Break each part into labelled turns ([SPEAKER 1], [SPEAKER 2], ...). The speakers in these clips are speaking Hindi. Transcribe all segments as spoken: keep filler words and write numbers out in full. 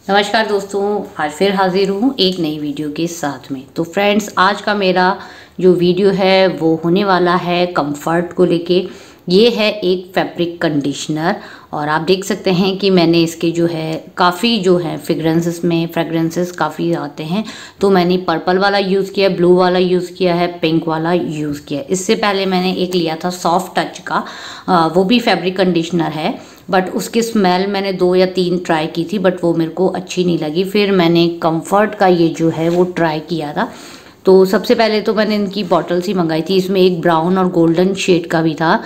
[SPEAKER 1] नमस्कार दोस्तों, आज फिर हाजिर हूँ एक नई वीडियो के साथ में। तो फ्रेंड्स, आज का मेरा जो वीडियो है वो होने वाला है कंफर्ट को लेके। ये है एक फैब्रिक कंडीशनर और आप देख सकते हैं कि मैंने इसके जो है काफ़ी जो है फ्रेग्रेंसेस में फ्रेग्रेंसेस काफ़ी आते हैं। तो मैंने पर्पल वाला यूज़ किया, ब्लू वाला यूज़ किया है, पिंक वाला यूज़ किया। इससे पहले मैंने एक लिया था सॉफ्ट टच का, आ, वो भी फैब्रिक कंडीशनर है, बट उसकी स्मेल मैंने दो या तीन ट्राई की थी, बट वो मेरे को अच्छी नहीं लगी। फिर मैंने कंफर्ट का ये जो है वो ट्राई किया था। तो सबसे पहले तो मैंने इनकी बॉटल्स ही मंगाई थी। इसमें एक ब्राउन और गोल्डन शेड का भी था,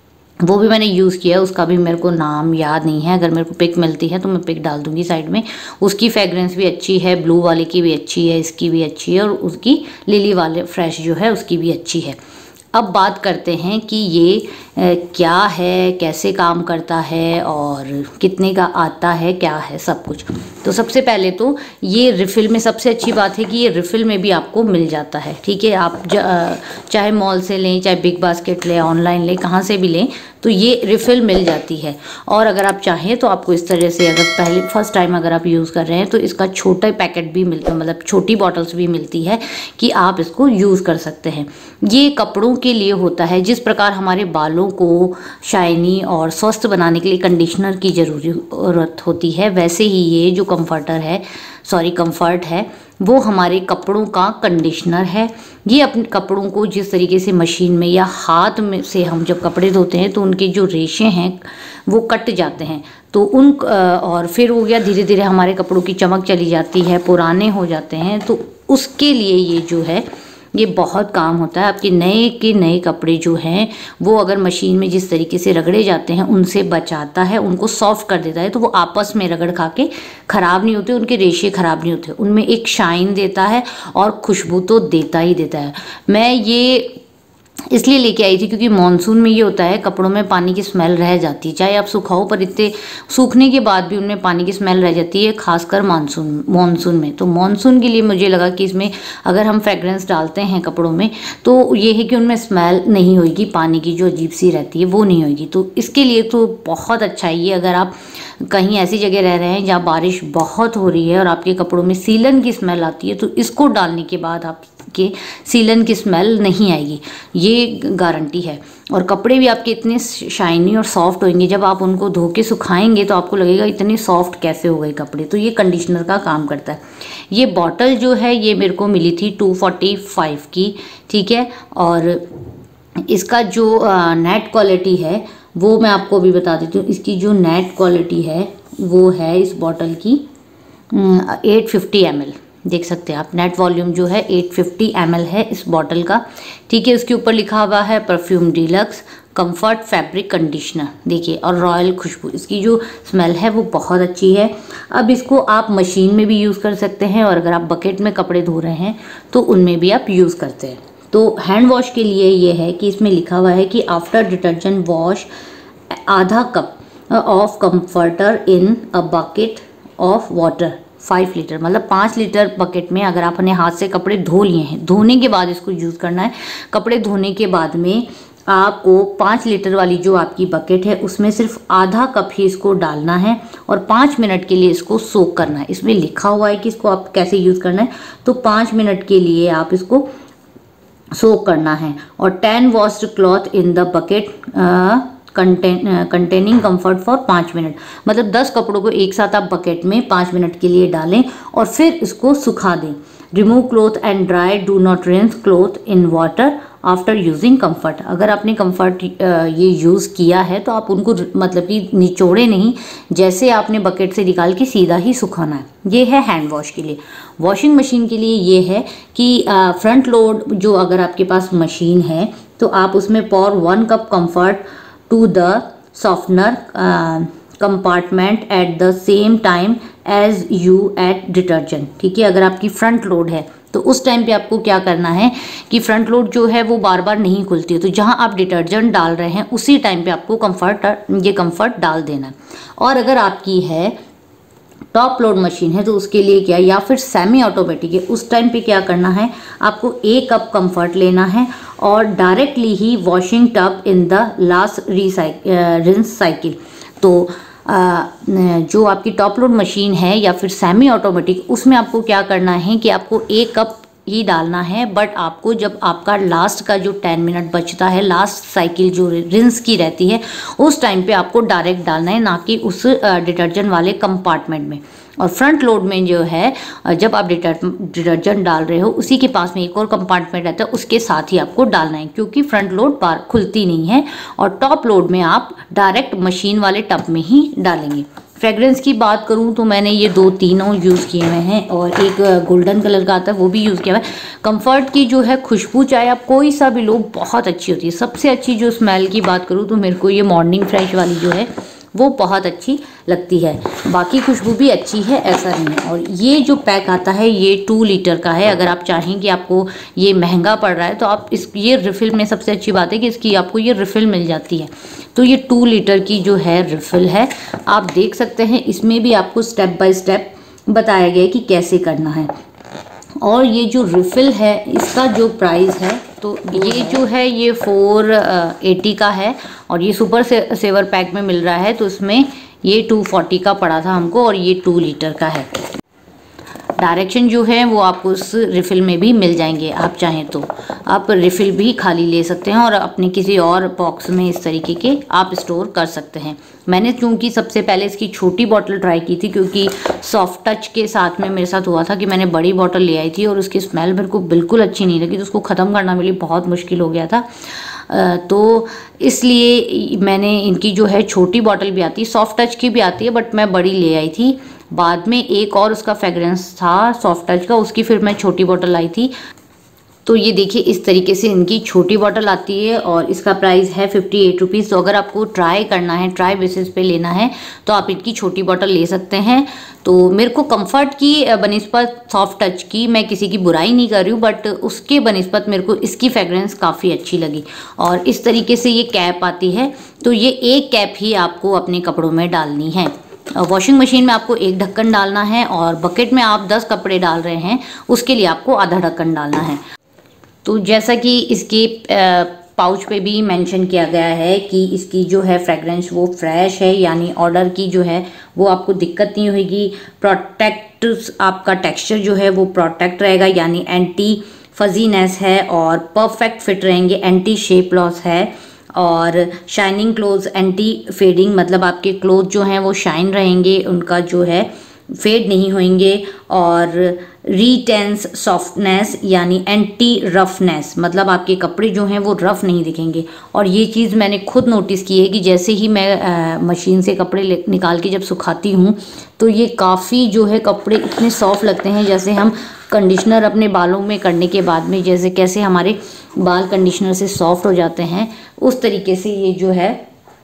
[SPEAKER 1] वो भी मैंने यूज़ किया। उसका भी मेरे को नाम याद नहीं है, अगर मेरे को पिक मिलती है तो मैं पिक डाल दूंगी साइड में। उसकी फ्रेग्रेंस भी अच्छी है, ब्लू वाले की भी अच्छी है, इसकी भी अच्छी है, और उसकी लिली वाले फ्रेश जो है उसकी भी अच्छी है। अब बात करते हैं कि ये ए, क्या है, कैसे काम करता है और कितने का आता है, क्या है सब कुछ। तो सबसे पहले तो ये रिफ़िल में सबसे अच्छी बात है कि ये रिफ़िल में भी आपको मिल जाता है। ठीक है, आप चाहे मॉल से लें, चाहे बिग बास्केट लें, ऑनलाइन लें, कहाँ से भी लें, तो ये रिफ़िल मिल जाती है। और अगर आप चाहें तो आपको इस तरह से, अगर पहले फर्स्ट टाइम अगर आप यूज़ कर रहे हैं तो इसका छोटा पैकेट भी मिलता है, मतलब छोटी बॉटल्स भी मिलती है कि आप इसको यूज़ कर सकते हैं। ये कपड़ों के लिए होता है। जिस प्रकार हमारे बालों को शाइनी और स्वस्थ बनाने के लिए कंडीशनर की ज़रूरत होती है, वैसे ही ये जो कंफर्टर है सॉरी कंफर्ट है वो हमारे कपड़ों का कंडीशनर है। ये अपने कपड़ों को जिस तरीके से मशीन में या हाथ में से हम जब कपड़े धोते हैं तो उनके जो रेशे हैं वो कट जाते हैं, तो उन और फिर हो गया धीरे धीरे हमारे कपड़ों की चमक चली जाती है, पुराने हो जाते हैं, तो उसके लिए ये जो है ये बहुत काम होता है। आपके नए के नए कपड़े जो हैं वो अगर मशीन में जिस तरीके से रगड़े जाते हैं उनसे बचाता है, उनको सॉफ्ट कर देता है, तो वो आपस में रगड़ खा के ख़राब नहीं होते, उनके रेशे ख़राब नहीं होते, उनमें एक शाइन देता है और खुशबू तो देता ही देता है। मैं ये इसलिए लेके आई थी क्योंकि मॉनसून में ये होता है कपड़ों में पानी की स्मेल रह जाती है, चाहे आप सुखाओ पर इतने सूखने के बाद भी उनमें पानी की स्मेल रह जाती है, खासकर मानसून मॉनसून में। तो मॉनसून के लिए मुझे लगा कि इसमें अगर हम फ्रेग्रेंस डालते हैं कपड़ों में तो ये है कि उनमें स्मेल नहीं होगी, पानी की जो अजीब सी रहती है वो नहीं होगी। तो इसके लिए तो बहुत अच्छा है ये। अगर आप कहीं ऐसी जगह रह रहे हैं जहाँ बारिश बहुत हो रही है और आपके कपड़ों में सीलन की स्मेल आती है, तो इसको डालने के बाद आपके सीलन की स्मेल नहीं आएगी, ये गारंटी है। और कपड़े भी आपके इतने शाइनी और सॉफ्ट होंगे, जब आप उनको धो के सुखाएंगे तो आपको लगेगा इतने सॉफ्ट कैसे हो गए कपड़े। तो ये कंडीशनर का काम करता है। ये बॉटल जो है ये मेरे को मिली थी टू फोर्टी फाइव की, ठीक है। और इसका जो नेट क्वालिटी है वो मैं आपको अभी बता देती हूँ। इसकी जो नेट क्वालिटी है वो है इस बॉटल की एट फिफ्टी एम एल, देख सकते हैं आप। नेट वॉल्यूम जो है एट फिफ्टी एम एल है इस बॉटल का, ठीक है। उसके ऊपर लिखा हुआ है perfume deluxe comfort fabric conditioner, देखिए, और रॉयल खुशबू। इसकी जो स्मेल है वो बहुत अच्छी है। अब इसको आप मशीन में भी यूज़ कर सकते हैं और अगर आप बकेट में कपड़े धो रहे हैं तो उनमें भी आप यूज़ करते हैं। तो हैंड वॉश के लिए ये है कि इसमें लिखा हुआ है कि आफ्टर डिटर्जेंट वॉश आधा cup of comforter in a bucket of water five litre, मतलब पाँच लीटर बकेट में अगर आप अपने हाथ से कपड़े धो लिए हैं, धोने के बाद इसको यूज़ करना है। कपड़े धोने के बाद में आपको पाँच लीटर वाली जो आपकी बकेट है उसमें सिर्फ आधा कप ही इसको डालना है और पाँच मिनट के लिए इसको सोक करना है। इसमें लिखा हुआ है कि इसको आप कैसे यूज़ करना है, तो पाँच मिनट के लिए आप इसको सोक करना है। और ten washed cloth in the bucket contain containing comfort for पाँच मिनट, मतलब दस कपड़ों को एक साथ आप बकेट में पाँच मिनट के लिए डालें और फिर इसको सुखा दें। Remove cloth and dry, do not rinse cloth in water after using comfort. अगर आपने कंफर्ट ये यूज़ किया है तो आप उनको मतलब कि निचोड़े नहीं, जैसे आपने बकेट से निकाल के सीधा ही सुखाना है। ये है हैंड वॉश के लिए। वॉशिंग मशीन के लिए ये है कि फ्रंट लोड जो अगर आपके पास मशीन है तो आप उसमें pour one cup comfort to the softener compartment at the same time as you add detergent, ठीक है। अगर आपकी फ्रंट लोड है तो उस टाइम पे आपको क्या करना है कि फ्रंट लोड जो है वो बार बार नहीं खुलती है, तो जहां आप डिटर्जेंट डाल रहे हैं उसी टाइम पे आपको कंफर्ट ये कंफर्ट डाल देना है। और अगर आपकी है टॉप लोड मशीन है तो उसके लिए क्या, या फिर सेमी ऑटोमेटिक है, उस टाइम पे क्या करना है, आपको एक कप कंफर्ट लेना है और डायरेक्टली ही washing tub in the last recycle rinse cycle. तो जो आपकी टॉप लोड मशीन है या फिर सेमी ऑटोमेटिक, उसमें आपको क्या करना है कि आपको एक कप ही डालना है, बट आपको जब आपका लास्ट का जो टेन मिनट बचता है, लास्ट साइकिल जो रिंस की रहती है, उस टाइम पे आपको डायरेक्ट डालना है, ना कि उस डिटर्जेंट वाले कंपार्टमेंट में। और फ्रंट लोड में जो है, जब आप डिटर्जेंट डाल रहे हो उसी के पास में एक और कंपार्टमेंट रहता है, उसके साथ ही आपको डालना है, क्योंकि फ्रंट लोड बार खुलती नहीं है। और टॉप लोड में आप डायरेक्ट मशीन वाले टब में ही डालेंगे। फ्रेग्रेंस की बात करूं तो मैंने ये दो तीनों यूज़ किए हुए हैं, और एक गोल्डन कलर का आता है वो भी यूज़ किया हुआ है। कंफर्ट की जो है खुशबू, चाहे आप कोई सा भी लो, बहुत अच्छी होती है। सबसे अच्छी जो स्मेल की बात करूं तो मेरे को ये मॉर्निंग फ्रेश वाली जो है वो बहुत अच्छी लगती है। बाकी खुशबू भी अच्छी है, ऐसा नहीं है। और ये जो पैक आता है ये टू लीटर का है। अगर आप चाहें कि आपको ये महंगा पड़ रहा है तो आप इस ये रिफ़िल में, सबसे अच्छी बात है कि इसकी आपको ये रिफ़िल मिल जाती है। तो ये टू लीटर की जो है रिफ़िल है, आप देख सकते हैं। इसमें भी आपको स्टेप बाय स्टेप बताया गया है कि कैसे करना है। और ये जो रिफ़िल है इसका जो प्राइस है, तो ये जो है ये फोर एटी का है, और ये सुपर से, सेवर पैक में मिल रहा है, तो इसमें ये टू फोर्टी का पड़ा था हमको, और ये टू लीटर का है। डायरेक्शन जो है वो आपको उस रिफ़िल में भी मिल जाएंगे। आप चाहें तो आप रिफ़िल भी खाली ले सकते हैं और अपने किसी और बॉक्स में इस तरीके के आप स्टोर कर सकते हैं। मैंने क्योंकि सबसे पहले इसकी छोटी बॉटल ट्राई की थी, क्योंकि सॉफ्ट टच के साथ में मेरे साथ हुआ था कि मैंने बड़ी बॉटल ले आई थी और उसकी स्मेल मेरे को बिल्कुल अच्छी नहीं लगी, तो उसको ख़त्म करना मेरे लिए बहुत मुश्किल हो गया था। तो इसलिए मैंने इनकी जो है छोटी बॉटल भी आती है, सॉफ्ट टच की भी आती है, बट मैं बड़ी ले आई थी। बाद में एक और उसका फ्रेग्रेंस था सॉफ्ट टच का, उसकी फिर मैं छोटी बॉटल लाई थी। तो ये देखिए इस तरीके से इनकी छोटी बॉटल आती है, और इसका प्राइस है फिफ्टी एट रुपीज़। तो अगर आपको ट्राई करना है, ट्राई बेसिस पे लेना है, तो आप इनकी छोटी बॉटल ले सकते हैं। तो मेरे को कंफर्ट की बनिस्पत सॉफ्ट टच की मैं किसी की बुराई नहीं कर रही हूँ, बट उसके बनिस्पत मेरे को इसकी फ्रेग्रेंस काफ़ी अच्छी लगी। और इस तरीके से ये कैप आती है, तो ये एक कैप ही आपको अपने कपड़ों में डालनी है। वॉशिंग मशीन में आपको एक ढक्कन डालना है, और बकेट में आप दस कपड़े डाल रहे हैं उसके लिए आपको आधा ढक्कन डालना है। तो जैसा कि इसके पाउच पे भी मेंशन किया गया है कि इसकी जो है फ्रेग्रेंस वो फ्रेश है, यानी ऑर्डर की जो है वो आपको दिक्कत नहीं होगी। प्रोटेक्ट, आपका टेक्सचर जो है वो प्रोटेक्ट रहेगा, यानी एंटी फजीनेस है, और परफेक्ट फिट रहेंगे, एंटी शेप लॉस है, और शाइनिंग क्लोथ, एंटी फेडिंग, मतलब आपके क्लोथ जो हैं वो शाइन रहेंगे, उनका जो है फेड नहीं होंगे। और रीटेंस सॉफ्टनेस, यानी एंटी रफनेस, मतलब आपके कपड़े जो हैं वो रफ नहीं दिखेंगे। और ये चीज़ मैंने खुद नोटिस की है कि जैसे ही मैं आ, मशीन से कपड़े निकाल के जब सुखाती हूँ, तो ये काफ़ी जो है कपड़े इतने सॉफ्ट लगते हैं, जैसे हम कंडीशनर अपने बालों में करने के बाद में जैसे कैसे हमारे बाल कंडीशनर से सॉफ्ट हो जाते हैं, उस तरीके से ये जो है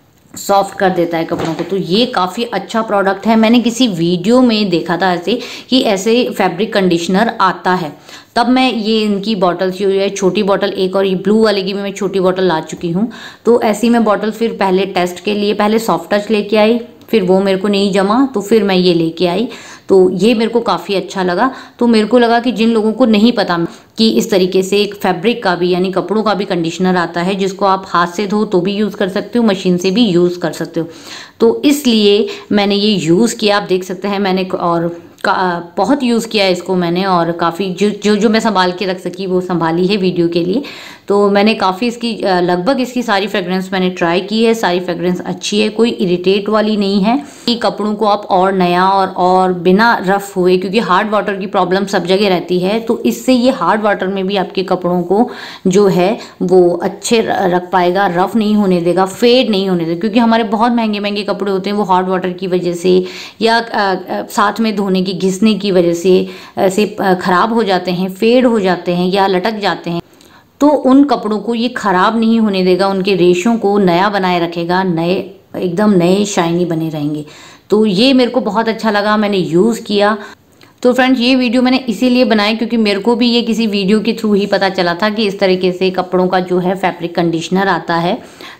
[SPEAKER 1] सॉफ्ट कर देता है कपड़ों को। तो ये काफ़ी अच्छा प्रोडक्ट है। मैंने किसी वीडियो में देखा था ऐसे कि ऐसे फैब्रिक कंडीशनर आता है, तब मैं ये इनकी बॉटल जो है छोटी बॉटल एक, और ये ब्लू वाले की भी मैं छोटी बॉटल ला चुकी हूँ। तो ऐसी मैं बॉटल फिर पहले टेस्ट के लिए पहले सॉफ्ट टच लेके आई, फिर वो मेरे को नहीं जमा, तो फिर मैं ये लेके आई। तो ये मेरे को काफ़ी अच्छा लगा। तो मेरे को लगा कि जिन लोगों को नहीं पता कि इस तरीके से एक फैब्रिक का भी, यानी कपड़ों का भी कंडीशनर आता है, जिसको आप हाथ से धो तो भी यूज़ कर सकते हो, मशीन से भी यूज़ कर सकते हो, तो इसलिए मैंने ये यूज़ किया। आप देख सकते हैं मैंने और बहुत यूज़ किया इसको मैंने, और काफ़ी जो जो जो मैं संभाल के रख सकी वो संभाली है वीडियो के लिए। तो मैंने काफ़ी इसकी लगभग इसकी सारी फ्रेग्रेंस मैंने ट्राई की है। सारी फ्रेग्रेंस अच्छी है, कोई इरिटेट वाली नहीं है कि कपड़ों को आप और नया और और बिना रफ हुए, क्योंकि हार्ड वाटर की प्रॉब्लम सब जगह रहती है, तो इससे ये हार्ड वाटर में भी आपके कपड़ों को जो है वो अच्छे रख पाएगा, रफ नहीं होने देगा, फेड नहीं होने देगा। क्योंकि हमारे बहुत महंगे महंगे कपड़े होते हैं वो हार्ड वाटर की वजह से या साथ में धोने की घिसने की वजह से ऐसे ख़राब हो जाते हैं, फेड हो जाते हैं या लटक जाते हैं। तो उन कपड़ों को ये ख़राब नहीं होने देगा, उनके रेशों को नया बनाए रखेगा, नए एकदम नए शाइनी बने रहेंगे। तो ये मेरे को बहुत अच्छा लगा, मैंने यूज़ किया। तो फ्रेंड्स ये वीडियो मैंने इसीलिए बनाई क्योंकि मेरे को भी ये किसी वीडियो के थ्रू ही पता चला था कि इस तरीके से कपड़ों का जो है फैब्रिक कंडीशनर आता है।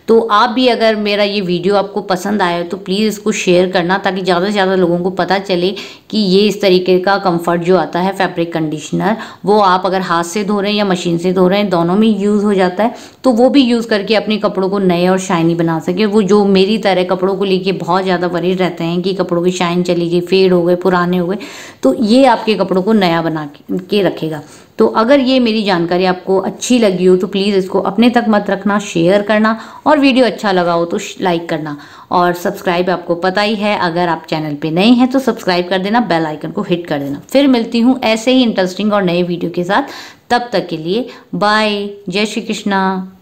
[SPEAKER 1] तो आप भी अगर मेरा ये वीडियो आपको पसंद आया तो प्लीज़ इसको शेयर करना, ताकि ज़्यादा से ज़्यादा लोगों को पता चले कि ये इस तरीके का कंफर्ट जो आता है फैब्रिक कंडीशनर, वो आप अगर हाथ से धो रहे हैं या मशीन से धो रहे हैं, दोनों में यूज़ हो जाता है। तो वो भी यूज़ करके अपने कपड़ों को नए और शाइनी बना सके। वो जो मेरी तरह कपड़ों को लेके बहुत ज़्यादा वरीड रहते हैं कि कपड़ों की शाइन चली गई, फेड हो गए, पुराने हो गए, तो ये आपके कपड़ों को नया बना के रखेगा। तो अगर ये मेरी जानकारी आपको अच्छी लगी हो तो प्लीज़ इसको अपने तक मत रखना, शेयर करना, और वीडियो अच्छा लगा हो तो लाइक करना, और सब्सक्राइब आपको पता ही है, अगर आप चैनल पे नए हैं तो सब्सक्राइब कर देना, बेल आइकन को हिट कर देना। फिर मिलती हूँ ऐसे ही इंटरेस्टिंग और नए वीडियो के साथ, तब तक के लिए बाय, जय श्री कृष्णा।